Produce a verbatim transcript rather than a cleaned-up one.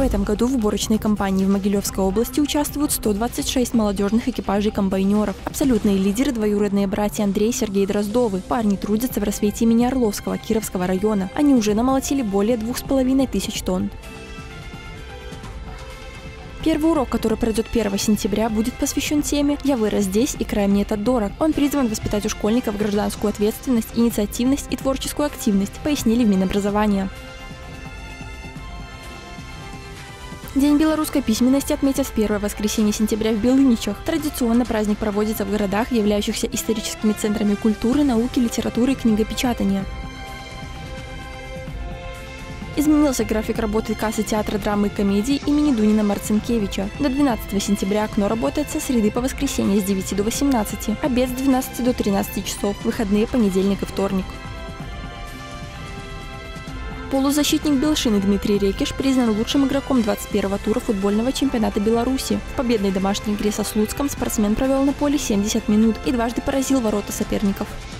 этом году в уборочной кампании в Могилевской области участвуют сто двадцать шесть молодежных экипажей комбайнеров. Абсолютные лидеры – двоюродные братья Андрей и Сергей Дроздовы. Парни трудятся в рассвете имени Орловского Кировского района. Они уже намолотили более двух с половиной тысяч тонн. Первый урок, который пройдет первого сентября, будет посвящен теме «Я вырос здесь, и край мне этот дорог». Он призван воспитать у школьников гражданскую ответственность, инициативность и творческую активность, пояснили в Минобразования. День белорусской письменности отметят в первое воскресенье сентября в Белыничах. Традиционно праздник проводится в городах, являющихся историческими центрами культуры, науки, литературы и книгопечатания. Изменился график работы кассы театра драмы и комедии имени Дунина Марцинкевича. До двенадцатого сентября окно работает со среды по воскресенье с девяти до восемнадцати, обед с двенадцати до тринадцати часов, выходные понедельник и вторник. Полузащитник Белшины Дмитрий Рекиш признан лучшим игроком двадцать первого тура футбольного чемпионата Беларуси. В победной домашней игре со Слуцком спортсмен провел на поле семьдесят минут и дважды поразил ворота соперников.